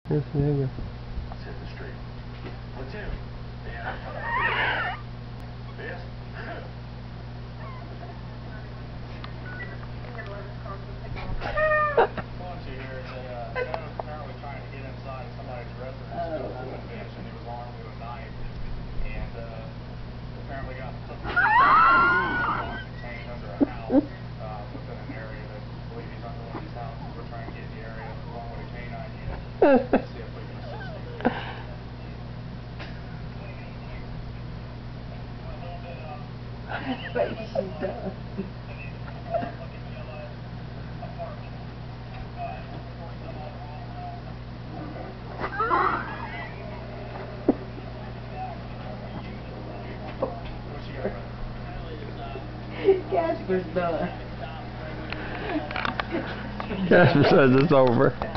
Yes, there you go. Let's hit the street. Platoon. Yeah. Yes. What you hear is that Dennis apparently trying to get inside somebody's residence to do a woman bitch, and he was armed with a knife, and apparently got contained under a house within an area that I believe he's under one of these houses. We're trying to get in the area along with a canine unit to see if we can assist him. But she does. Casper's done. Casper says it's over.